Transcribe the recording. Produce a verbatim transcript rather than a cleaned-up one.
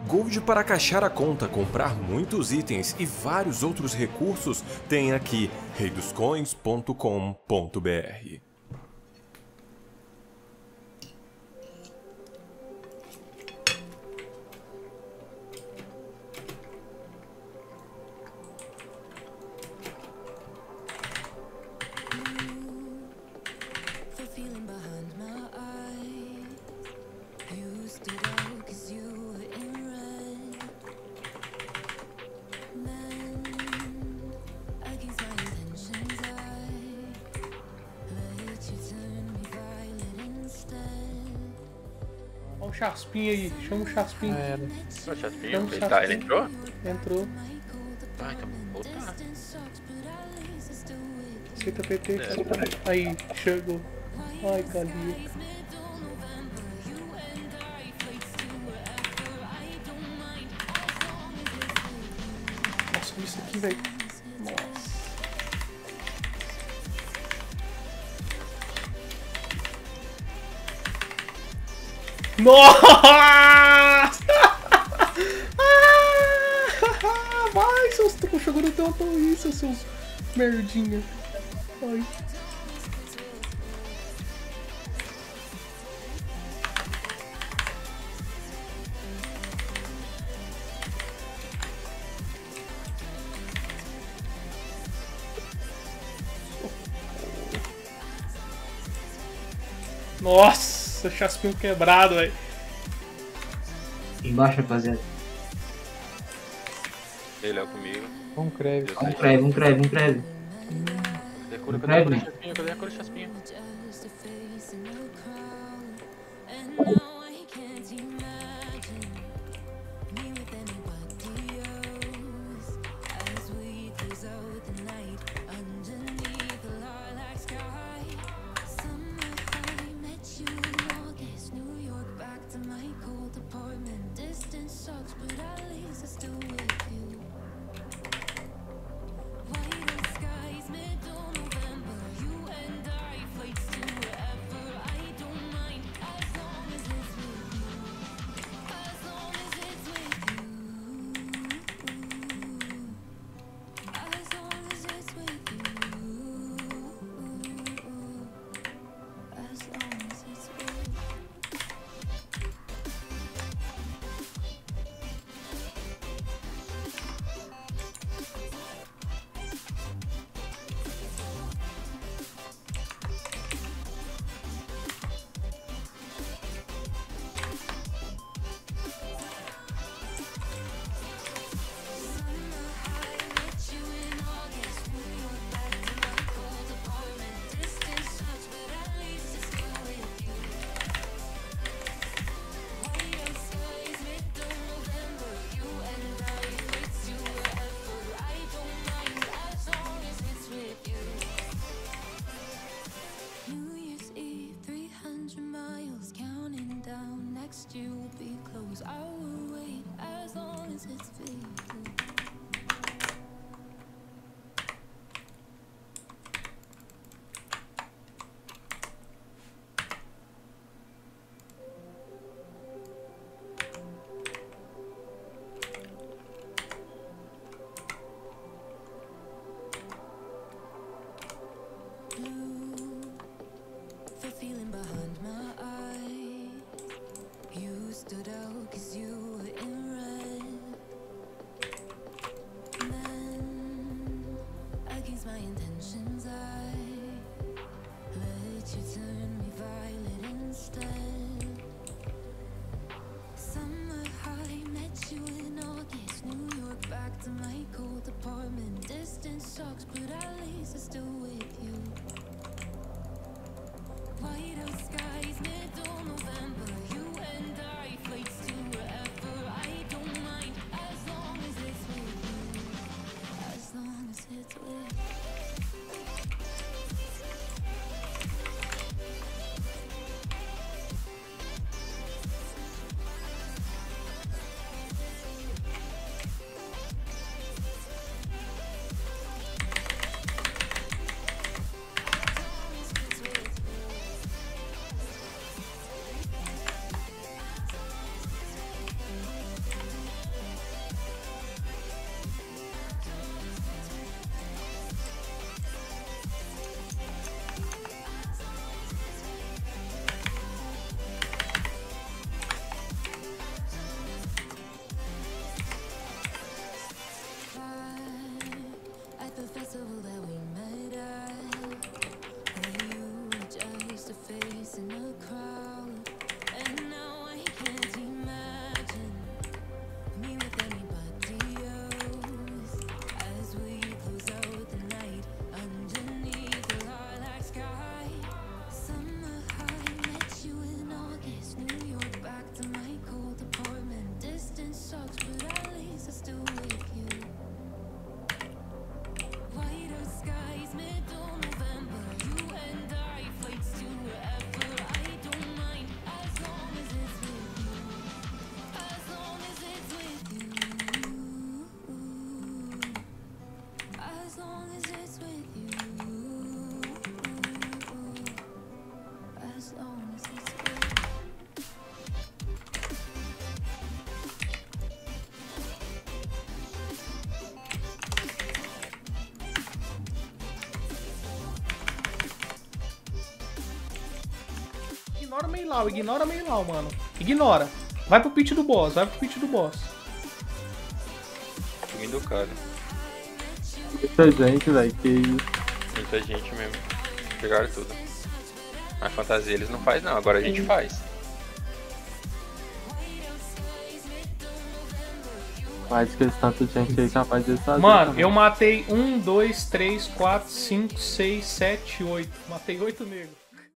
Gold para caixar a conta, comprar muitos itens e vários outros recursos, tem aqui rei dos coins ponto com ponto br. Olha o Chaspin aí, chama o Chaspin. É, O Chaspin, Chama o ele, tá, ele Chaspin. entrou? Entrou. Ah, então vou voltar. Aceita P T, É. cara. Aí, chegou. Ai, Calica. Nossa, olha isso aqui, velho. Nossa. Nossa! Vai, seus trouxas, agora não tentam isso, seus merdinha. Ai. Nossa, chaspinho quebrado, velho. Embaixo, rapaziada. Ele é comigo. um creve. Eu Um sei. creve, um creve, um creve. Cadê a cura? Um Cadê a cura creve. Chaspinho? Cadê a cura Chaspinho? Ignora o Meilau, ignora o Meilau, mano. Ignora. Vai pro pit do boss, vai pro pit do boss. Sumindo o cara. Muita gente, velho, que isso. Muita gente mesmo. Pegaram tudo. A fantasia eles não faz não, agora a gente faz. Mais que esse tanto de gente aí capaz de fazer. Mano, também. eu matei um, dois, três, quatro, cinco, seis, sete, oito. Matei oito negros.